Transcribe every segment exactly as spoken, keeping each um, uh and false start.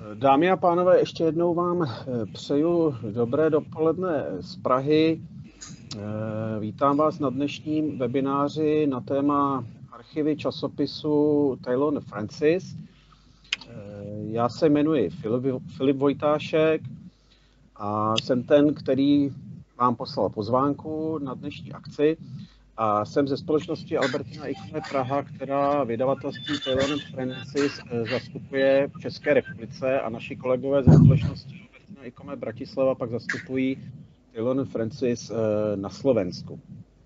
Dámy a pánové, ještě jednou vám přeju dobré dopoledne z Prahy. Vítám vás na dnešním webináři na téma archivy časopisu Taylor and Francis. Já se jmenuji Filip, Filip Vojtášek a jsem ten, který vám poslal pozvánku na dnešní akci. A jsem ze společnosti Albertina Ikone Praha, která vydavatelství Taylor and Francis zastupuje v České republice a naši kolegové ze společnosti Albertina Ikone Bratislava pak zastupují Taylor and Francis na Slovensku.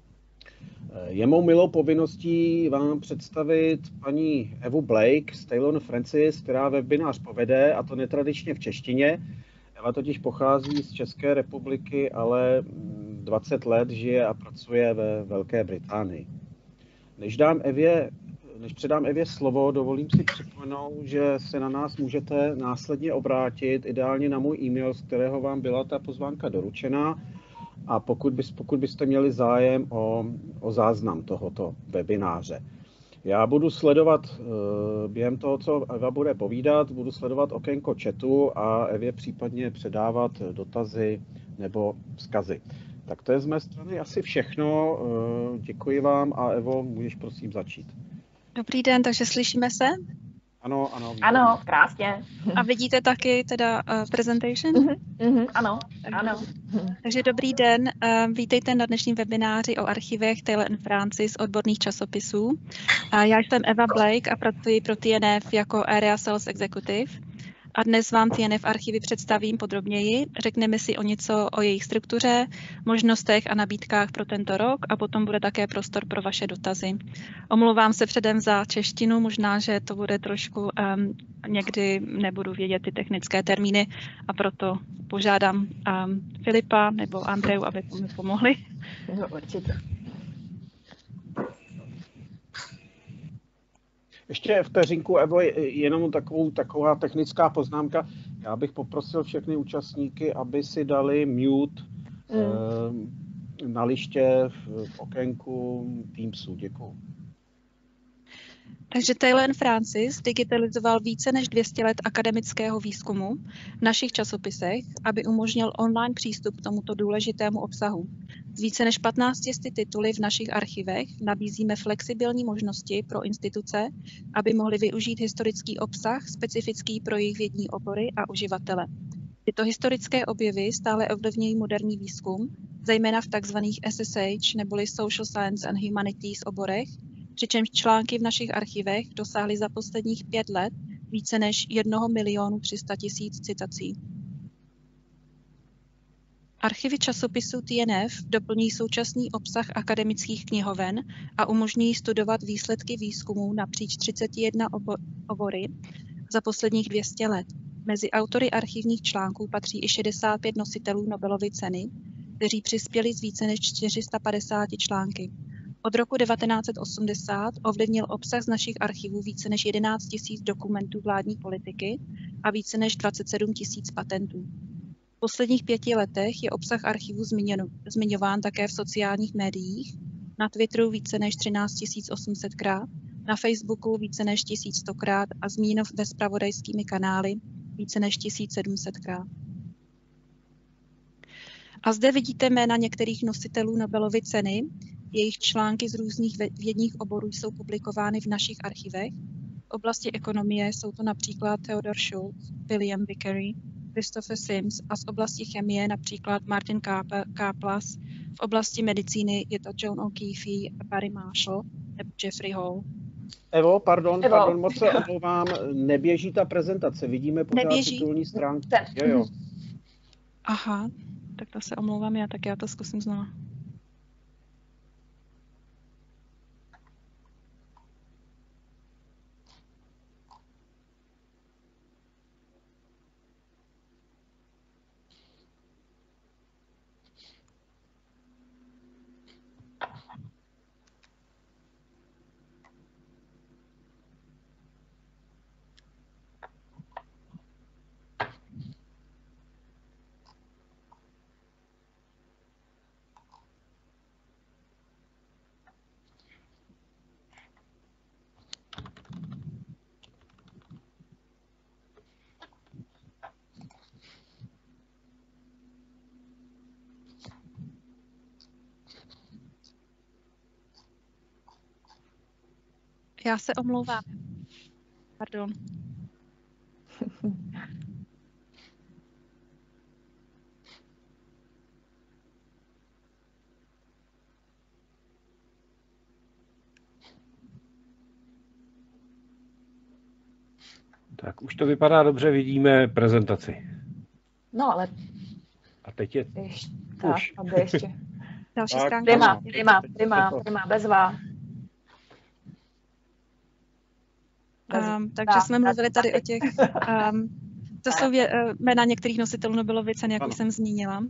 Je mou milou povinností vám představit paní Evu Blake z Taylor and Francis, která webinář povede, a to netradičně v češtině. Eva totiž pochází z České republiky, ale dvacet let žije a pracuje ve Velké Británii. Než, dám Evě, než předám Evě slovo, dovolím si připomenout, že se na nás můžete následně obrátit, ideálně na můj e-mail, z kterého vám byla ta pozvánka doručena. A pokud, bys, pokud byste měli zájem o, o záznam tohoto webináře. Já budu sledovat během toho, co Eva bude povídat, budu sledovat okénko chatu a Evě případně předávat dotazy nebo vzkazy. Tak to je z mé strany asi všechno. Děkuji vám a Evo, můžeš prosím začít. Dobrý den, takže slyšíme se? Ano, ano. Výborně. Ano, krásně. A vidíte taky teda uh, presentation? Uh-huh, uh-huh, ano, takže, ano. Takže dobrý den, uh, vítejte na dnešním webináři o archivech Taylor and Francis odborných časopisů. Uh, já jsem Eva Blake a pracuji pro T N F jako Area Sales Executive. A dnes vám T N F archivy představím podrobněji, řekneme si o něco o jejich struktuře, možnostech a nabídkách pro tento rok a potom bude také prostor pro vaše dotazy. Omlouvám se předem za češtinu, možná, že to bude trošku, um, někdy nebudu vědět ty technické termíny a proto požádám um, Filipa nebo Andreju, aby mi pomohli. No, určitě. Ještě vteřinku, Evo, jenom takovou, taková technická poznámka. Já bych poprosil všechny účastníky, aby si dali mute mm. na liště v okénku Teamsu. Děkuju. Takže Taylor and Francis digitalizoval více než dvě stě let akademického výzkumu v našich časopisech, aby umožnil online přístup k tomuto důležitému obsahu. Z více než patnácti sty tituly v našich archivech nabízíme flexibilní možnosti pro instituce, aby mohly využít historický obsah specifický pro jejich vědní obory a uživatele. Tyto historické objevy stále ovlivňují moderní výzkum, zejména v tzv. S S H neboli Social Science and Humanities oborech, přičemž články v našich archivech dosáhly za posledních pět let více než jednoho milionu tři sta tisíc citací. Archivy časopisu T N F doplní současný obsah akademických knihoven a umožňují studovat výsledky výzkumů napříč třiceti jednomi obory za posledních dvě stě let. Mezi autory archivních článků patří i šedesát pět nositelů Nobelovy ceny, kteří přispěli z více než čtyři sta padesáti články. Od roku devatenáct set osmdesát ovlivnil obsah z našich archivů více než jedenáct tisíc dokumentů vládní politiky a více než dvacet sedm tisíc patentů. V posledních pěti letech je obsah archivů zmiňován také v sociálních médiích, na Twitteru více než třináct tisíc osm set krát, na Facebooku více než tisíc sto krát a zmíněno ve zpravodajskými kanály více než tisíc sedm set krát. A zde vidíte jména některých nositelů Nobelovy ceny. Jejich články z různých vědních oborů jsou publikovány v našich archivech. V oblasti ekonomie jsou to například Theodor Schultz, William Vickery, Christopher Sims a z oblasti chemie například Martin Karplus. V oblasti medicíny je to John O'Keefe, Barry Marshall nebo Jeffrey Hall. Evo, pardon, Evo. pardon, moc se omlouvám, neběží ta prezentace, vidíme pořád neběží. Titulní stránku. Jo, jo. Aha, tak to se omlouvám já, tak já to zkusím znovu. Já se omlouvám. Pardon. Tak už to vypadá dobře, vidíme prezentaci. No, ale A teď je ještě, tak, už. aby ještě. Další Tak, stránka. Prima, ano. prima, Teď- teď prima, to- prima, bezva. Bez- Um, takže bez- jsme bez- mluvili tady o těch, um, to jsou vě, uh, jména některých nositelů Nobelovy ceny, jak Ano. už jsem zmínila.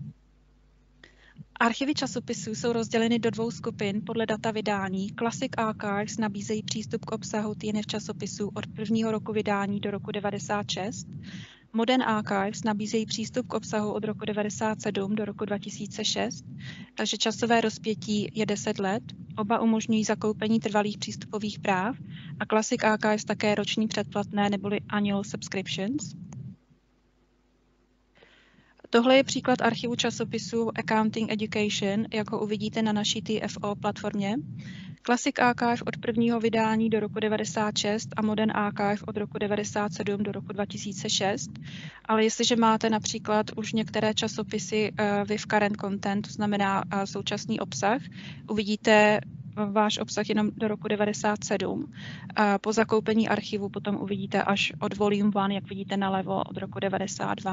Archivy časopisů jsou rozděleny do dvou skupin podle data vydání. Classic Archives nabízejí přístup k obsahu T N F časopisů od prvního roku vydání do roku devadesát šest. Modern Archives nabízejí přístup k obsahu od roku devadesát sedm do roku dva tisíce šest, takže časové rozpětí je deset let. Oba umožňují zakoupení trvalých přístupových práv a Classic Archives také roční předplatné neboli annual subscriptions. Tohle je příklad archivu časopisu Accounting Education, jako uvidíte na naší T F O platformě. Classic Archive od prvního vydání do roku devadesát šest a Modern Archive od roku devadesát sedm do roku dva tisíce šest. Ale jestliže máte například už některé časopisy uh, with current content, to znamená uh, současný obsah, uvidíte uh, váš obsah jenom do roku devadesát sedm. Uh, po zakoupení archivu potom uvidíte až od volume jedna, jak vidíte nalevo, od roku devadesát dva.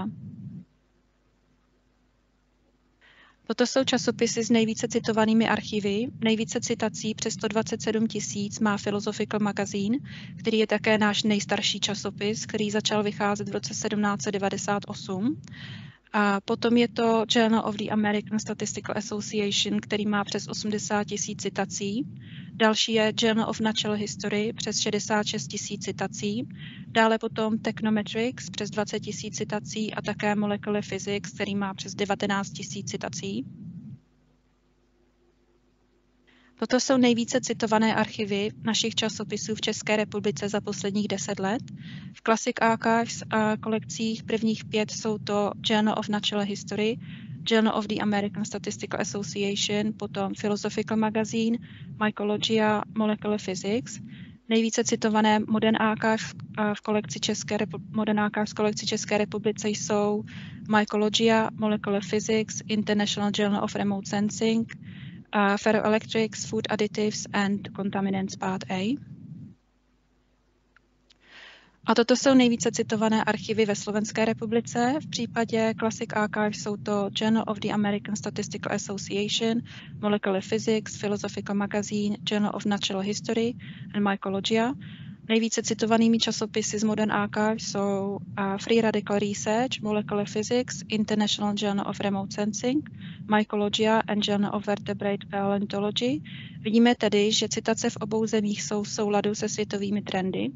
Toto jsou časopisy s nejvíce citovanými archivy. Nejvíce citací přes sto dvacet sedm tisíc má Philosophical Magazine, který je také náš nejstarší časopis, který začal vycházet v roce sedmnáct set devadesát osm. A potom je to Journal of the American Statistical Association, který má přes osmdesát tisíc citací. Další je Journal of Natural History přes šedesát šest tisíc citací. Dále potom Technometrics přes dvacet tisíc citací a také Molecular Physics, který má přes devatenáct tisíc citací. Toto jsou nejvíce citované archivy našich časopisů v České republice za posledních deset let. V Classic Archives a kolekcích prvních pět jsou to Journal of Natural History, Journal of the American Statistical Association, potom Philosophical Magazine, Mycologia, Molecular Physics. Nejvíce citované Modern Archive v kolekci České, Modern Archives v kolekci České republice jsou Mycologia, Molecular Physics, International Journal of Remote Sensing, uh, Ferroelectrics, Food Additives and Contaminants Part A. A toto jsou nejvíce citované archivy ve Slovenské republice. V případě Classic Archive jsou to Journal of the American Statistical Association, Molecular Physics, Philosophical Magazine, Journal of Natural History and Mycologia. Nejvíce citovanými časopisy z Modern Archive jsou uh, Free Radical Research, Molecular Physics, International Journal of Remote Sensing, Mycologia and Journal of Vertebrate Paleontology. Vidíme tedy, že citace v obou zemích jsou v souladu se světovými trendy.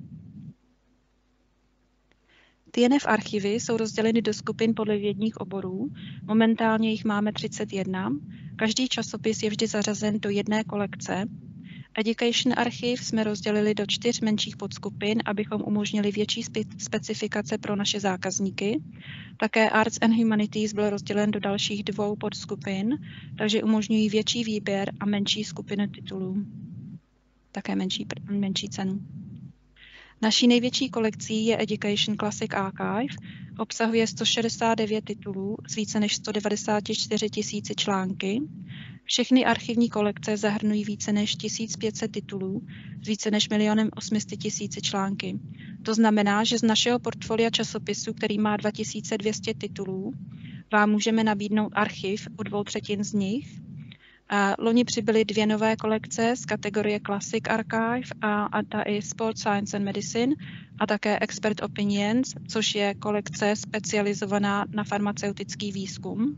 T N F archivy jsou rozděleny do skupin podle vědních oborů. Momentálně jich máme třicet jedna. Každý časopis je vždy zařazen do jedné kolekce. Education archiv jsme rozdělili do čtyř menších podskupin, abychom umožnili větší spe- specifikace pro naše zákazníky. Také Arts and Humanities byl rozdělen do dalších dvou podskupin, takže umožňují větší výběr a menší skupiny titulů. Také menší, menší cenu. Naší největší kolekcí je Education Classic Archive. Obsahuje sto šedesát devět titulů z více než sto devadesát čtyři tisíci články. Všechny archivní kolekce zahrnují více než tisíc pět set titulů s více než milionem osm set tisíci články. To znamená, že z našeho portfolia časopisu, který má dva tisíce dvě stě titulů, vám můžeme nabídnout archiv u dvou třetin z nich. A loni přibyly dvě nové kolekce z kategorie Classic Archive a, a ta je Sport Science and Medicine a také Expert Opinions, což je kolekce specializovaná na farmaceutický výzkum.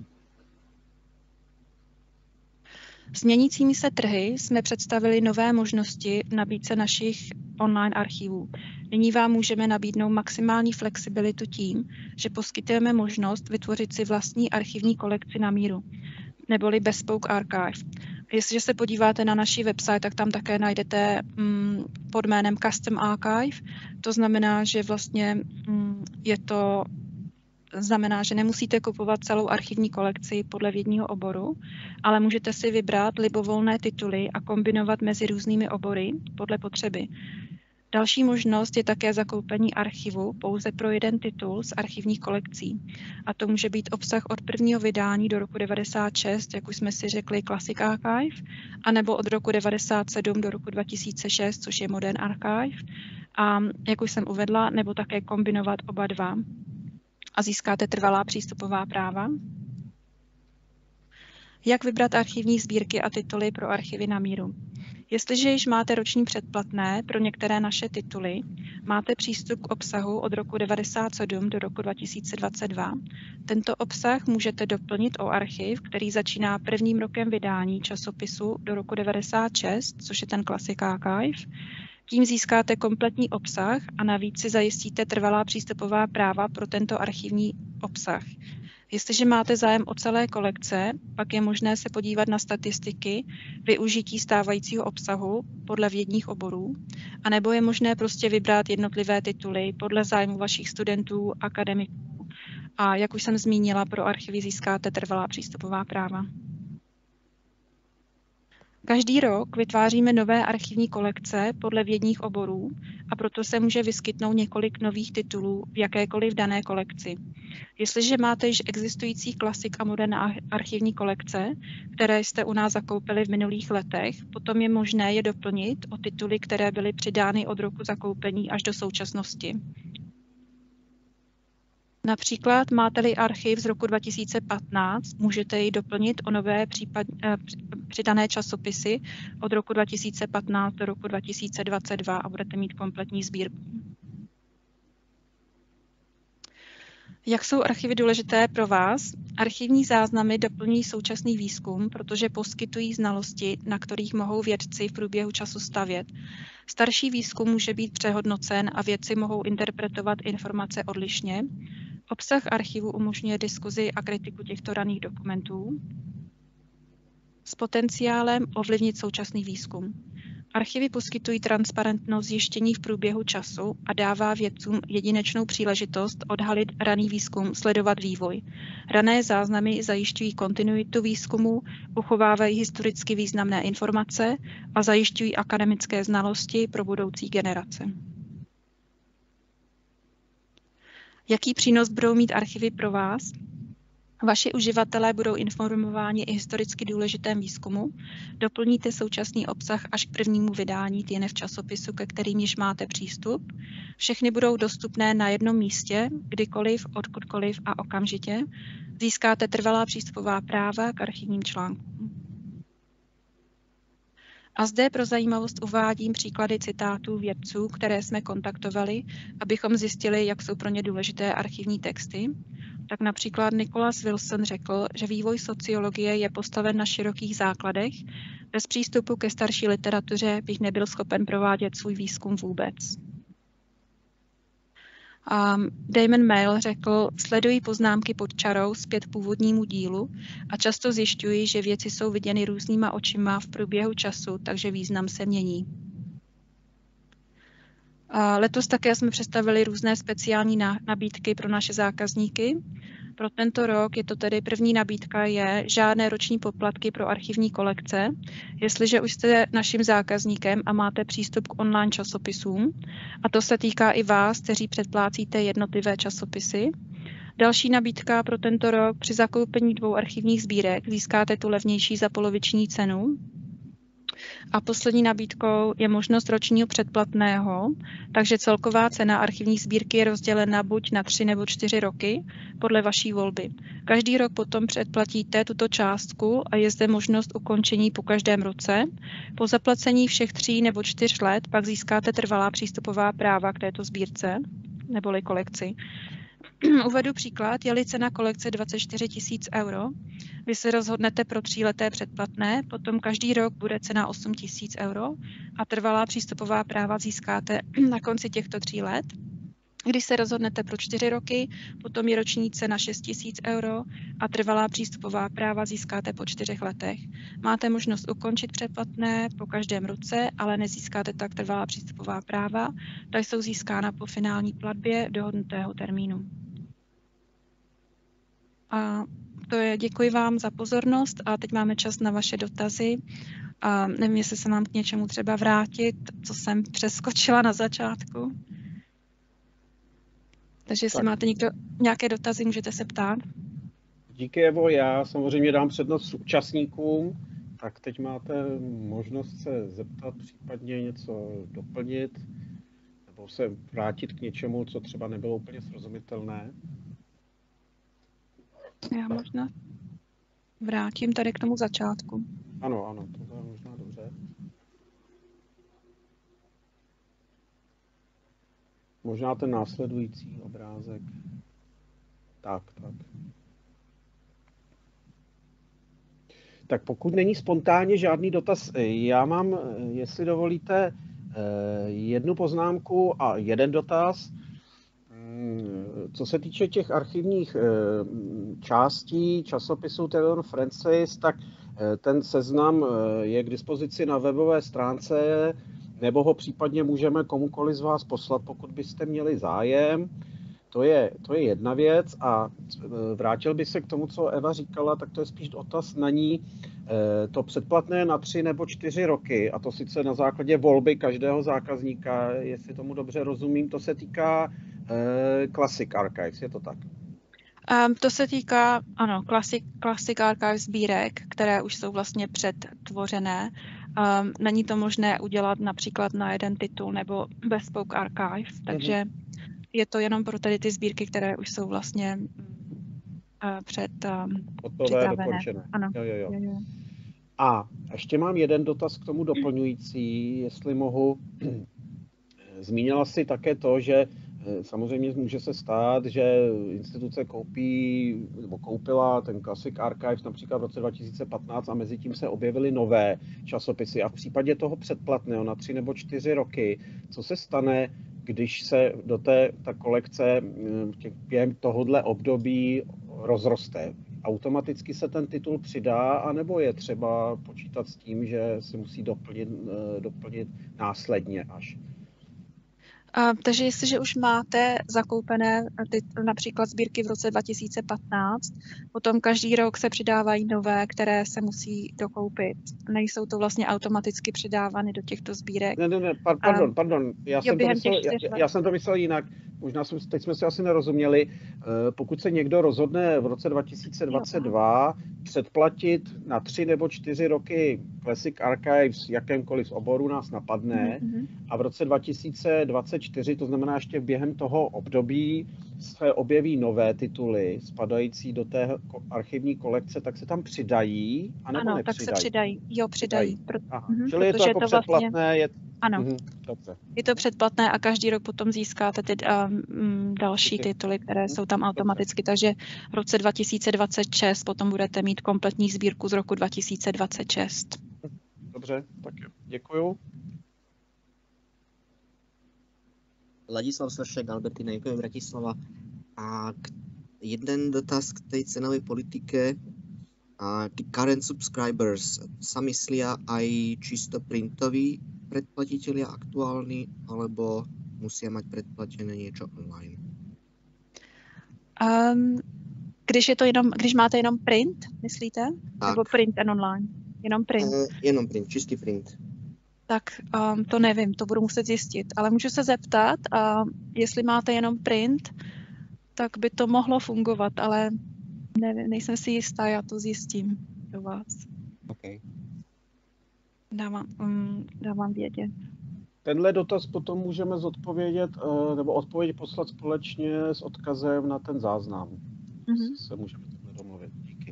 S měnícími se trhy jsme představili nové možnosti v nabídce našich online archivů. Nyní vám můžeme nabídnout maximální flexibilitu tím, že poskytujeme možnost vytvořit si vlastní archivní kolekci na míru, neboli Bespoke Archive. Jestliže se podíváte na naší website, tak tam také najdete mm, pod jménem Custom Archive. To znamená, že vlastně mm, je to znamená, že nemusíte kupovat celou archivní kolekci podle vědního oboru, ale můžete si vybrat libovolné tituly a kombinovat mezi různými obory podle potřeby. Další možnost je také zakoupení archivu pouze pro jeden titul z archivních kolekcí. A to může být obsah od prvního vydání do roku devadesát šest, jak už jsme si řekli Classic Archive, anebo od roku devadesát sedm do roku dva tisíce šest, což je Modern Archive. A jak už jsem uvedla, nebo také kombinovat oba dva. A získáte trvalá přístupová práva. Jak vybrat archivní sbírky a tituly pro archivy na míru? Jestliže již máte roční předplatné pro některé naše tituly, máte přístup k obsahu od roku devadesát sedm do roku dva tisíce dvacet dva. Tento obsah můžete doplnit o archiv, který začíná prvním rokem vydání časopisu do roku devadesát šest, což je ten Classic Archive. Tím získáte kompletní obsah a navíc si zajistíte trvalá přístupová práva pro tento archivní obsah. Jestliže máte zájem o celé kolekce, pak je možné se podívat na statistiky využití stávajícího obsahu podle vědních oborů, anebo je možné prostě vybrat jednotlivé tituly podle zájmu vašich studentů, akademiků. A jak už jsem zmínila, pro archivy získáte trvalá přístupová práva. Každý rok vytváříme nové archivní kolekce podle vědních oborů a proto se může vyskytnout několik nových titulů v jakékoliv dané kolekci. Jestliže máte již existující klasik a moderní archivní kolekce, které jste u nás zakoupili v minulých letech, potom je možné je doplnit o tituly, které byly přidány od roku zakoupení až do současnosti. Například máte-li archiv z roku dva tisíce patnáct, můžete ji doplnit o nové případ, eh, přidané časopisy od roku dva tisíce patnáct do roku dva tisíce dvacet dva a budete mít kompletní sbírku. Jak jsou archivy důležité pro vás? Archivní záznamy doplňují současný výzkum, protože poskytují znalosti, na kterých mohou vědci v průběhu času stavět. Starší výzkum může být přehodnocen a vědci mohou interpretovat informace odlišně. Obsah archivu umožňuje diskuzi a kritiku těchto raných dokumentů s potenciálem ovlivnit současný výzkum. Archivy poskytují transparentnost zjištění v průběhu času a dává vědcům jedinečnou příležitost odhalit raný výzkum, sledovat vývoj. Rané záznamy zajišťují kontinuitu výzkumu, uchovávají historicky významné informace a zajišťují akademické znalosti pro budoucí generace. Jaký přínos budou mít archivy pro vás? Vaši uživatelé budou informováni i historicky důležitém výzkumu, doplníte současný obsah až k prvnímu vydání T N F časopisu, ke kterým již máte přístup. Všechny budou dostupné na jednom místě, kdykoliv, odkudkoliv a okamžitě. Získáte trvalá přístupová práva k archivním článkům. A zde pro zajímavost uvádím příklady citátů vědců, které jsme kontaktovali, abychom zjistili, jak jsou pro ně důležité archivní texty. Tak například Nicholas Wilson řekl, že vývoj sociologie je postaven na širokých základech. Bez přístupu ke starší literatuře bych nebyl schopen provádět svůj výzkum vůbec. Um, Damon Mail řekl, sleduji poznámky pod čarou zpět k původnímu dílu a často zjišťuji, že věci jsou viděny různýma očima v průběhu času, takže význam se mění. A letos také jsme představili různé speciální nabídky pro naše zákazníky. Pro tento rok je to tedy první nabídka je žádné roční poplatky pro archivní kolekce, jestliže už jste naším zákazníkem a máte přístup k online časopisům. A to se týká i vás, kteří předplácíte jednotlivé časopisy. Další nabídka pro tento rok při zakoupení dvou archivních sbírek získáte tu levnější za poloviční cenu. A poslední nabídkou je možnost ročního předplatného, takže celková cena archivní sbírky je rozdělena buď na tři nebo čtyři roky podle vaší volby. Každý rok potom předplatíte tuto částku a je zde možnost ukončení po každém roce. Po zaplacení všech tří nebo čtyř let pak získáte trvalá přístupová práva k této sbírce neboli kolekci. Uvedu příklad, je-li cena kolekce dvacet čtyři tisíc euro, vy se rozhodnete pro tříleté předplatné, potom každý rok bude cena osm tisíc euro a trvalá přístupová práva získáte na konci těchto tří let. Když se rozhodnete pro čtyři roky, potom je roční cena šest tisíc euro a trvalá přístupová práva získáte po čtyřech letech. Máte možnost ukončit předplatné po každém roce, ale nezískáte tak trvalá přístupová práva, ta jsou získána po finální platbě dohodnutého termínu. A to je, děkuji vám za pozornost a teď máme čas na vaše dotazy. A nevím, jestli se mám k něčemu třeba vrátit, co jsem přeskočila na začátku. Takže jestli Tak. máte někdo nějaké dotazy, můžete se ptát. Díky, Evo, já samozřejmě dám přednost účastníkům, tak teď máte možnost se zeptat, případně něco doplnit, nebo se vrátit k něčemu, co třeba nebylo úplně srozumitelné. Já možná vrátím tady k tomu začátku. Ano, ano, to je možná dobře. Možná ten následující obrázek. Tak, tak. Tak pokud není spontánně žádný dotaz, já mám, jestli dovolíte, jednu poznámku a jeden dotaz. Co se týče těch archivních částí časopisu Theodor Francis, tak ten seznam je k dispozici na webové stránce, nebo ho případně můžeme komukoliv z vás poslat, pokud byste měli zájem. To je, to je jedna věc a vrátil bych se k tomu, co Eva říkala, tak to je spíš dotaz na ní. To předplatné na tři nebo čtyři roky, a to sice na základě volby každého zákazníka, jestli tomu dobře rozumím, to se týká Classic Archives, je to tak? Um, to se týká, ano, Classic, Classic Archives sbírek, které už jsou vlastně předtvořené. Um, není to možné udělat například na jeden titul nebo Bespoke Archive, takže je to jenom pro tady ty sbírky, které už jsou vlastně uh, před um, Hotové, dokončené. Ano. Jo, jo, jo. Jo, jo. A ještě mám jeden dotaz k tomu doplňující, jestli mohu. Zmínila si také to, že samozřejmě může se stát, že instituce koupí nebo koupila ten Classic Archives například v roce dva tisíce patnáct a mezi tím se objevily nové časopisy. A v případě toho předplatného na tři nebo čtyři roky, co se stane, když se do té ta kolekce těch, během tohohle období rozroste? Automaticky se ten titul přidá, anebo je třeba počítat s tím, že se musí doplnit, doplnit následně až? Uh, takže jestliže už máte zakoupené ty, například sbírky v roce dva tisíce patnáct, potom každý rok se přidávají nové, které se musí dokoupit. Nejsou to vlastně automaticky přidávány do těchto sbírek. Ne, ne, ne, pardon, pardon, já, jo, jsem, to myslel, těch já, já jsem to myslel jinak. Možná jsme, teď jsme si asi nerozuměli. Pokud se někdo rozhodne v roce dva tisíce dvacet dva jo. předplatit na tři nebo čtyři roky Classic Archives v jakémkoliv oboru nás napadne mm-hmm. a v roce dva tisíce dvacet čtyři, to znamená ještě během toho období, se objeví nové tituly spadající do té archivní kolekce, tak se tam přidají, anebo ano, nepřidají? tak se přidají. Jo, přidají. přidají. Aha, mm-hmm, čili je to jako to předplatné? Vlastně... Je... Ano. Mm-hmm, dobře. Je to předplatné a každý rok potom získáte ty um, další tituly, které mm-hmm. jsou tam automaticky. Takže v roce dva tisíce dvacet šest potom budete mít kompletní sbírku z roku dva tisíce dvacet šest. Dobře, tak jo. Děkuju. Ladislav Sršek, Albertina Jokové, Bratislava. A k, jeden dotaz k tej cenovej politike. A tí current subscribers sa myslia aj čisto printoví predplatitelia aktuálni, alebo musia mať predplatené niečo online? Um, když je to jenom, když máte jenom print, myslíte? Tak. Nebo print and online? Jenom print? Uh, jenom print, čistý print. Tak um, to nevím, to budu muset zjistit. Ale můžu se zeptat, uh, jestli máte jenom print, tak by to mohlo fungovat, ale nevím, nejsem si jistá, já to zjistím do vás. Okay. Dávám, um, dávám vědět. Tenhle dotaz potom můžeme zodpovědět, uh, nebo odpověď poslat společně s odkazem na ten záznam. Mm-hmm. Se můžeme takhle domluvit. Díky.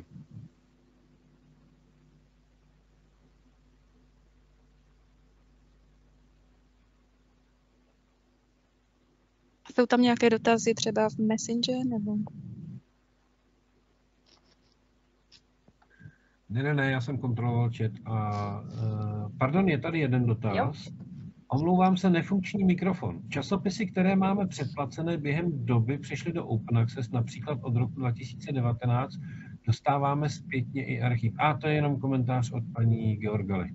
Jsou tam nějaké dotazy třeba v Messenger, nebo? Ne, ne, ne, já jsem kontroloval chat a uh, pardon, je tady jeden dotaz. Jo. Omlouvám se, nefunkční mikrofon. Časopisy, které máme předplacené během doby, přišly do Open Access, například od roku dva tisíce devatenáct, dostáváme zpětně i archiv. A to je jenom komentář od paní Georgaly.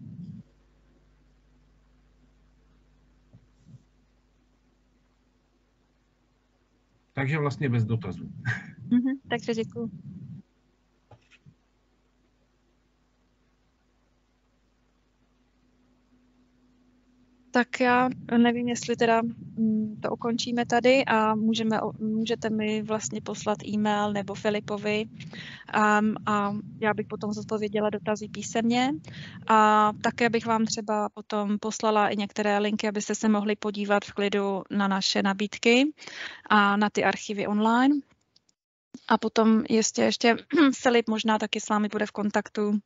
Takže vlastně bez dotazů. Mm-hmm, takže děkuji. Tak já nevím, jestli teda mm, to ukončíme tady a můžeme, můžete mi vlastně poslat e-mail nebo Filipovi um, a já bych potom zodpověděla dotazy písemně. A také bych vám třeba potom poslala i některé linky, abyste se mohli podívat v klidu na naše nabídky a na ty archivy online. A potom ještě, ještě Filip možná taky s vámi bude v kontaktu um,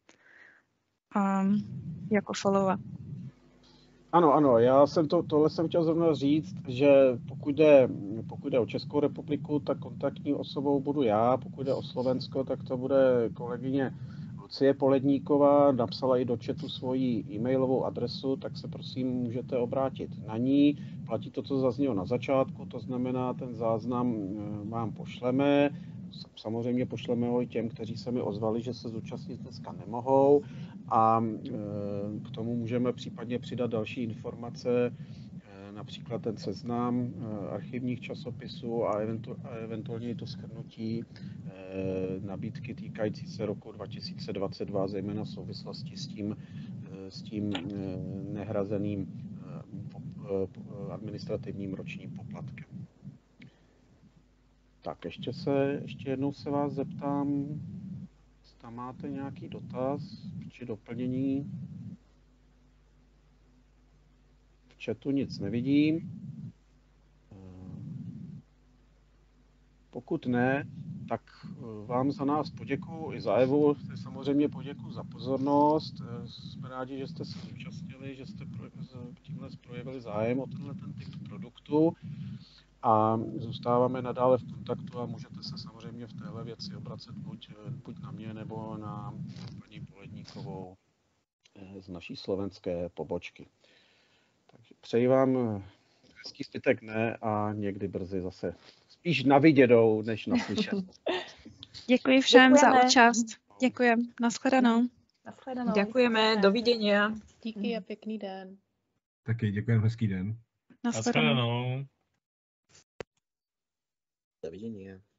jako follow-up. Ano, ano, já jsem to, tohle jsem chtěl zrovna říct, že pokud jde, pokud jde o Českou republiku, tak kontaktní osobou budu já, pokud jde o Slovensko, tak to bude kolegyně Lucie Poledníková, napsala i do chatu svoji e-mailovou adresu, tak se prosím můžete obrátit na ní. Platí to, co zaznělo na začátku, to znamená, ten záznam vám pošleme. Samozřejmě pošleme ho i těm, kteří se mi ozvali, že se zúčastnit dneska nemohou a k tomu můžeme případně přidat další informace, například ten seznam archivních časopisů a, eventu, a eventuálně i to shrnutí nabídky týkající se roku dva tisíce dvacet dva, zejména v souvislosti s tím, s tím nehrazeným administrativním ročním poplatkem. Tak ještě, se, ještě jednou se vás zeptám, jestli tam máte nějaký dotaz či doplnění. V chatu nic nevidím. Pokud ne, tak vám za nás poděkuju i za Evu, samozřejmě poděkuju za pozornost. Jsme rádi, že jste se zúčastnili, že jste tímhle projevili zájem o tenhle ten typ produktu. A zůstáváme nadále v kontaktu a můžete se samozřejmě v téhle věci obracet buď, buď na mě nebo na paní Poledníkovou z naší slovenské pobočky. Takže přeji vám hezký zbytek dne a někdy brzy zase spíš na viděnou, než na slyšenou. Děkuji všem Děkujeme. za účast. Děkujeme. Nashledanou. Nashledanou. Děkujeme, dovidění. Díky a pěkný den. Taky děkujeme, hezký den. Nashledanou. Nashledanou. Dovidění.